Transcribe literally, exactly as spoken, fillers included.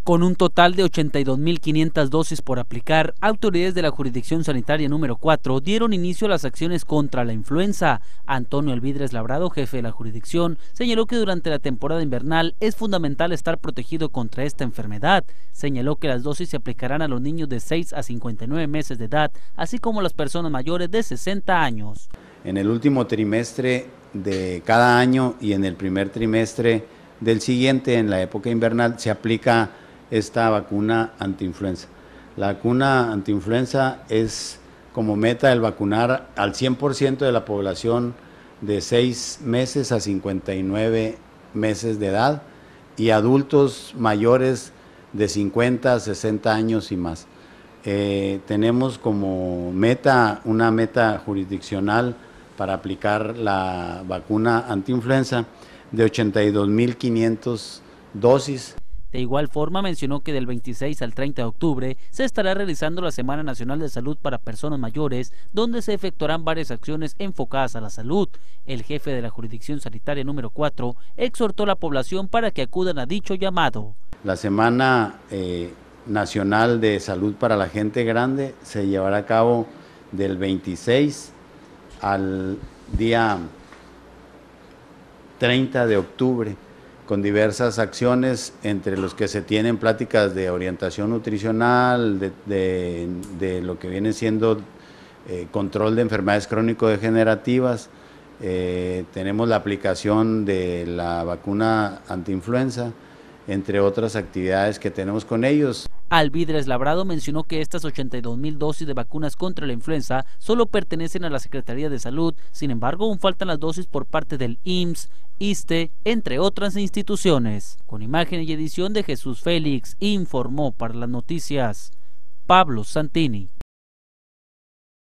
Con un total de ochenta y dos mil quinientas dosis por aplicar, autoridades de la Jurisdicción Sanitaria número cuatro dieron inicio a las acciones contra la influenza. Antonio Alvidres Labrado, jefe de la jurisdicción, señaló que durante la temporada invernal es fundamental estar protegido contra esta enfermedad. Señaló que las dosis se aplicarán a los niños de seis a cincuenta y nueve meses de edad, así como a las personas mayores de sesenta años. En el último trimestre de cada año y en el primer trimestre del siguiente, en la época invernal, se aplica esta vacuna antiinfluenza. La vacuna antiinfluenza es como meta el vacunar al cien por ciento de la población de seis meses a cincuenta y nueve meses de edad y adultos mayores de cincuenta a sesenta años y más. Eh, tenemos como meta, una meta jurisdiccional para aplicar la vacuna antiinfluenza de ochenta y dos mil quinientas dosis. De igual forma, mencionó que del veintiséis al treinta de octubre se estará realizando la Semana Nacional de Salud para Personas Mayores, donde se efectuarán varias acciones enfocadas a la salud. El jefe de la Jurisdicción Sanitaria número cuatro exhortó a la población para que acudan a dicho llamado. La Semana eh, Nacional de Salud para la Gente Grande se llevará a cabo del veintiséis al día treinta de octubre. Con diversas acciones, entre los que se tienen pláticas de orientación nutricional, de, de, de lo que viene siendo eh, control de enfermedades crónico-degenerativas, eh, tenemos la aplicación de la vacuna antiinfluenza, entre otras actividades que tenemos con ellos. Alvidres Labrado mencionó que estas ochenta y dos mil dosis de vacunas contra la influenza solo pertenecen a la Secretaría de Salud, sin embargo aún faltan las dosis por parte del I M S S, ISSSTE, entre otras instituciones. Con imagen y edición de Jesús Félix, informó para las noticias Pablo Santini.